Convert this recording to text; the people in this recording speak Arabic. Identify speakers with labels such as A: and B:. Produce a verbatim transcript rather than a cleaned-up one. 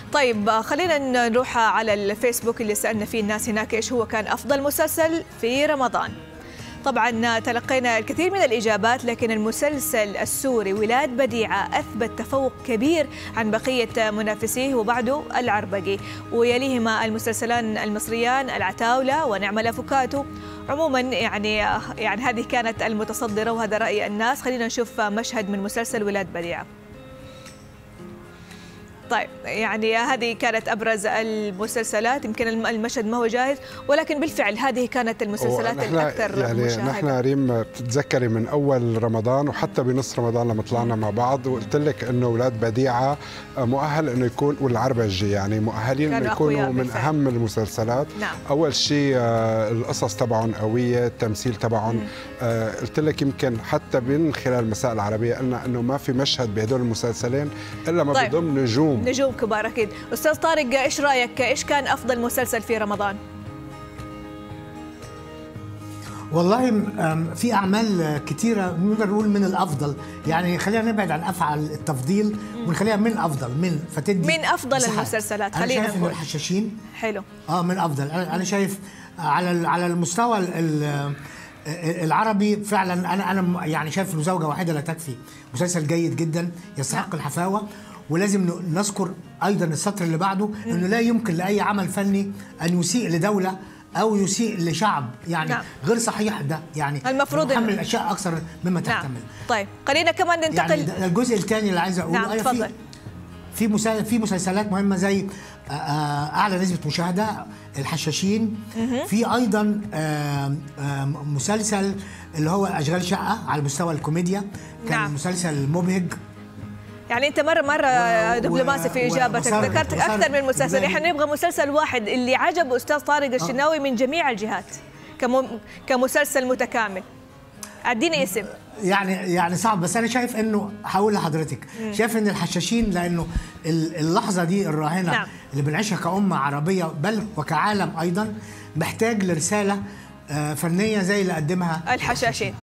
A: طيب خلينا نروح على الفيسبوك اللي سألنا فيه الناس هناك ايش هو كان أفضل مسلسل في رمضان. طبعا تلقينا الكثير من الإجابات، لكن المسلسل السوري ولاد بديعة أثبت تفوق كبير عن بقية منافسيه، وبعده العربقي، ويليهما المسلسلان المصريان العتاولة ونعم الأفوكاتو. عموما يعني يعني هذه كانت المتصدرة وهذا رأي الناس. خلينا نشوف مشهد من مسلسل ولاد بديعة. طيب يعني هذه كانت أبرز المسلسلات، يمكن المشهد ما هو جاهز، ولكن بالفعل هذه كانت المسلسلات الأكثر
B: يعني
A: مشاهدة.
B: نحن ريم بتتذكري من أول رمضان وحتى بنص رمضان لما طلعنا مع بعض وقلت لك إنه ولاد بديعة مؤهل إنه يكون، والعربجي يعني مؤهلين إنه يكونوا من بالفعل. أهم المسلسلات.
A: نعم.
B: أول شيء القصص تبعهم قوية، التمثيل تبعهم قلت لك يمكن حتى من خلال مساء العربية قلنا إنه ما في مشهد بهدول المسلسلين إلا ما
A: طيب.
B: بضم نجوم
A: نجوم كبار أكيد. أستاذ طارق، إيش رأيك؟ إيش كان أفضل مسلسل في رمضان؟
C: والله في أعمال كثيرة نقدر نقول من الأفضل، يعني خلينا نبعد عن أفعال التفضيل ونخليها من أفضل من فتدي
A: من أفضل
C: مساحات.
A: المسلسلات.
C: أنا
A: خلينا
C: شايف إنه الحشاشين
A: حلو
C: آه من أفضل. أنا شايف على على المستوى العربي فعلا أنا أنا يعني شايف إنه زوجة واحدة لا تكفي، مسلسل جيد جدا يستحق الحفاوة. ولازم نذكر أيضا السطر اللي بعده إنه لا يمكن لأي عمل فني أن يسيء لدولة أو يسيء لشعب، يعني نعم. غير صحيح ده، يعني
A: المفروض
C: نحمل الأشياء أكثر مما تحتمل.
A: نعم. طيب خلينا كمان ننتقل
C: يعني الجزء الثاني اللي عايز أقوله.
A: نعم تفضل.
C: في مسلسل في مسلسلات مهمة زي أعلى نسبة مشاهدة الحشاشين. في أيضا مسلسل اللي هو أشغال شقة على مستوى الكوميديا، كان نعم. مسلسل مبهج.
A: يعني انت مره مره دبلوماسي في اجابتك، ذكرت اكثر من مسلسل. احنا نبغى مسلسل واحد اللي عجب استاذ طارق الشناوي من جميع الجهات كمسلسل متكامل. اديني اسم.
C: يعني يعني صعب، بس انا شايف انه هقول لحضرتك مم. شايف ان الحشاشين، لانه اللحظه دي الراهنه نعم. اللي بنعيشها كأمة عربيه بل وكعالم ايضا، محتاج لرساله فنيه زي اللي قدمها
A: الحشاشين.